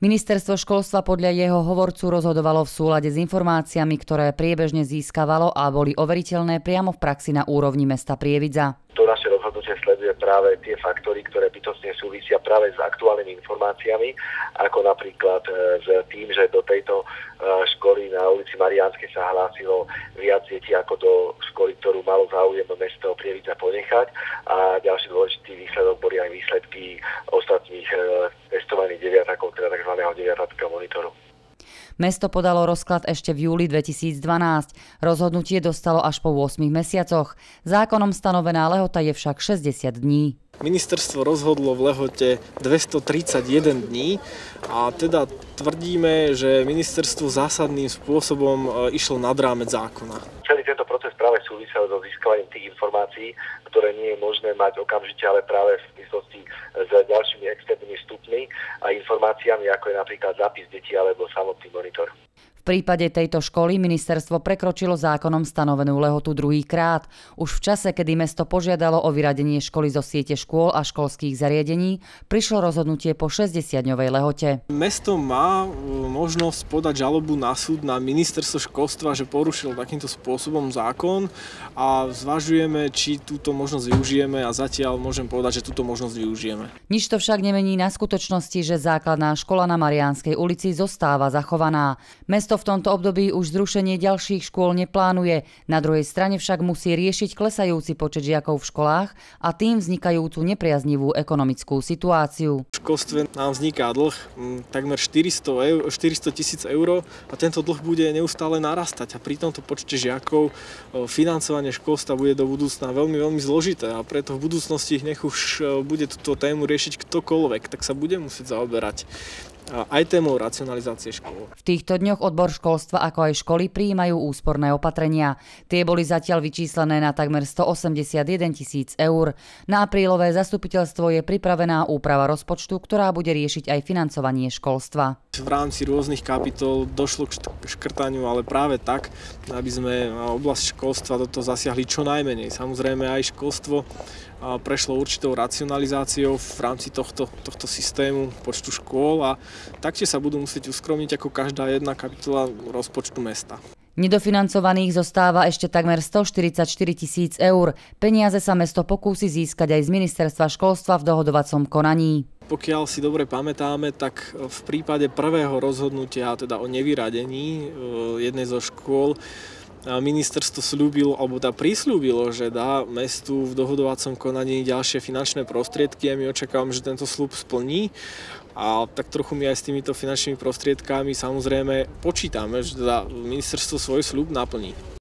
Ministerstvo školstva podľa jeho hovorcu rozhodovalo v súlade s informáciami, ktoré priebežne získavalo a boli overiteľné priamo v praxi na úrovni mesta Prievidza. To naše rozhodnutie sleduje práve tie faktory, ktoré bytostne súvisia práve s aktuálnymi informáciami, ako napríklad s tým, že do tejto školy na ulici Mariánskej sa hlásilo viac detí ako do školy, ktorú malo záujem mesto Prievidza ponechať. A ďalší dôležitý výsledok boli aj výsledky ostatných testovaných deviatakov, teda tzv. Deviatáckého monitoru. Mesto podalo rozklad ešte v júli 2012. Rozhodnutie dostalo až po 8 mesiacoch. Zákonom stanovená lehota je však 60 dní. Ministerstvo rozhodlo v lehote 231 dní a teda tvrdíme, že ministerstvo zásadným spôsobom išlo nad rámec zákona. Celý tento proces práve súvisel so získavaním tých informácií, ktoré nie je možné mať okamžite, ale práve v súvislosti s ďalšími externými vstupmi a informáciami, ako je napríklad zápis detí alebo samotný monitor. V prípade tejto školy ministerstvo prekročilo zákonom stanovenú lehotu druhýkrát. Už v čase, kedy mesto požiadalo o vyradenie školy zo siete škôl a školských zariadení, prišlo rozhodnutie po 60-dňovej lehote. Mesto má možnosť podať žalobu na súd na ministerstvo školstva, že porušilo takýmto spôsobom zákon a zvažujeme, či túto možnosť využijeme a zatiaľ môžem povedať, že túto možnosť využijeme. Nič to však nemení na skutočnosti, že základná škola na Mariánskej ulici zostáva zachovaná. Mesto v tomto období už zrušenie ďalších škôl neplánuje. Na druhej strane však musí riešiť klesajúci počet žiakov v školách a tým vznikajúcu nepriaznivú ekonomickú situáciu. V školstve nám vzniká dlh takmer 400 000 eur a tento dlh bude neustále narastať a pri tomto počte žiakov financovanie školstva bude do budúcna veľmi, veľmi zložité a preto v budúcnosti nech už bude túto tému riešiť ktokoľvek, tak sa bude musieť zaoberať aj témou racionalizácie škôl. V týchto dňoch odbor školstva ako aj školy prijímajú úsporné opatrenia. Tie boli zatiaľ vyčíslené na takmer 181 000 eur. Na aprílové zastupiteľstvo je pripravená úprava rozpočtu, ktorá bude riešiť aj financovanie školstva. V rámci rôznych kapitol došlo k škrtaniu, ale práve tak, aby sme oblasť školstva do toho zasiahli čo najmenej. Samozrejme aj školstvo prešlo určitou racionalizáciou v rámci tohto systému počtu škôl a taktiež sa budú musieť uskromniť ako každá jedna kapitola rozpočtu mesta. Nedofinancovaných zostáva ešte takmer 144 000 eur. Peniaze sa mesto pokúsi získať aj z ministerstva školstva v dohodovacom konaní. Pokiaľ si dobre pamätáme, tak v prípade prvého rozhodnutia, teda o nevyradení jednej zo škôl, ministerstvo slúbilo, alebo prislúbilo, že dá mestu v dohodovacom konaní ďalšie finančné prostriedky a my očakávame, že tento sľub splní. A tak trochu my aj s týmito finančnými prostriedkami samozrejme počítame, že ministerstvo svoj sľub naplní.